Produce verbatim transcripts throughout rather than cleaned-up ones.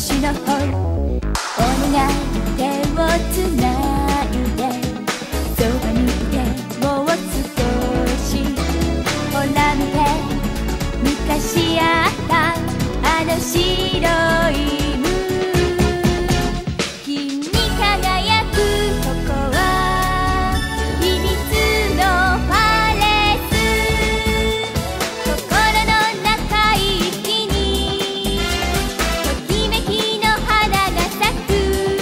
私の方お願い手をつないでそばにいてもう少しほら見て昔あったあの白いムーン君輝くここは秘密のパレス心の中一気にときめきの花が咲く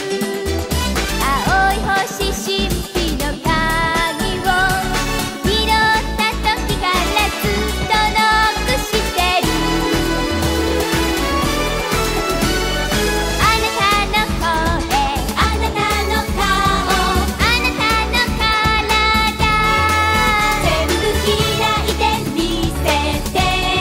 青い星神秘の鍵を拾った時からずっとノックしてるあなたの声あなたの顔あなたの体全部開いてみせて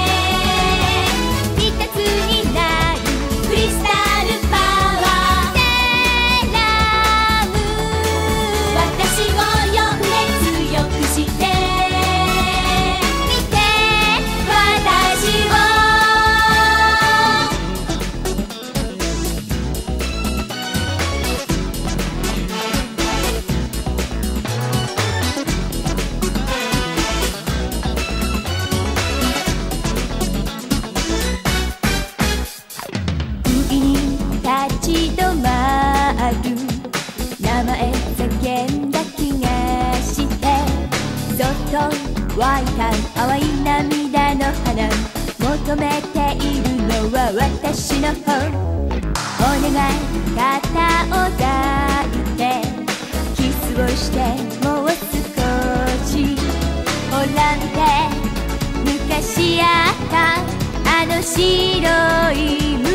一つになるクリスタルパワーセラム私を呼んで強くして見て私を不意に立ち止まる名前叫んだ気がしてそっと湧いた淡い涙の花求めているのは私の方お願い肩を抱いてキスをしてもう少しほら見て昔あったあの白い